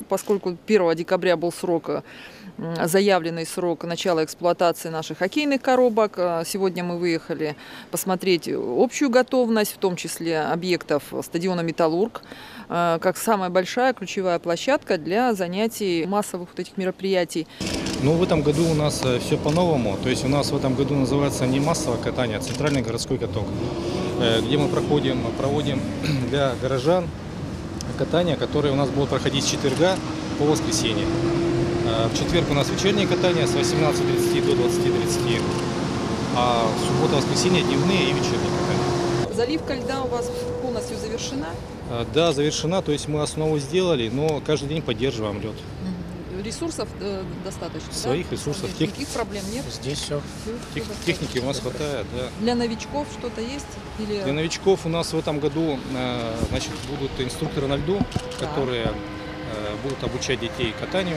Поскольку 1 декабря был заявленный срок начала эксплуатации наших хоккейных коробок, сегодня мы выехали посмотреть общую готовность, в том числе объектов стадиона «Металлург», как самая большая ключевая площадка для занятий массовых вот этих мероприятий. Ну, в этом году у нас все по-новому. То есть у нас в этом году называется не массовое катание, а центральный городской каток, где мы проводим для горожан катание, которое у нас будет проходить с четверга по воскресенье. В четверг у нас вечернее катание с 18:30 до 20:30, а суббота-воскресенье дневные и вечерние катания. Заливка льда у вас полностью завершена? Да, завершена, то есть мы основу сделали, но каждый день поддерживаем лед. Ресурсов достаточно? Своих да? ресурсов. Никаких проблем нет? Здесь все. Техники у нас хватает, да. Для новичков что-то есть? Или... Для новичков у нас в этом году будут инструкторы на льду, которые будут обучать детей катанию.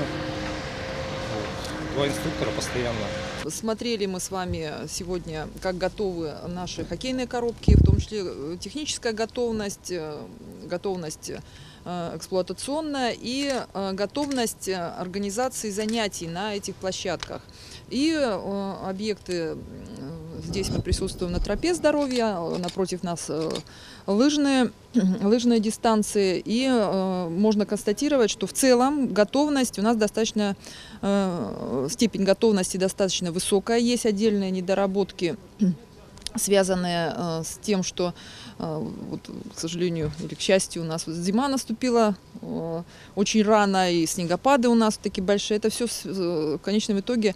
Вот. 2 инструктора постоянно. Смотрели мы с вами сегодня, как готовы наши хоккейные коробки, в том числе техническая готовность, готовность эксплуатационная и готовность организации занятий на этих площадках. И объекты, здесь мы присутствуем на тропе здоровья, напротив нас лыжные дистанции, и можно констатировать, что в целом готовность у нас достаточно, степень готовности достаточно высокая, есть отдельные недоработки, связанные с тем, что, вот, к сожалению или к счастью, у нас зима наступила очень рано, и снегопады у нас такие большие. Это все в конечном итоге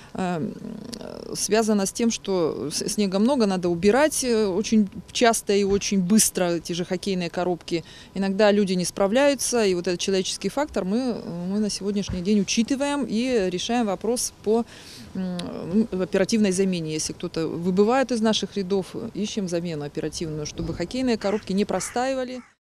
связано с тем, что снега много, надо убирать очень часто и очень быстро эти же хоккейные коробки. Иногда люди не справляются, и вот этот человеческий фактор мы на сегодняшний день учитываем и решаем вопрос по оперативной замене. Если кто-то выбывает из наших рядов, ищем замену оперативную, чтобы хоккейные коробки не простаивали.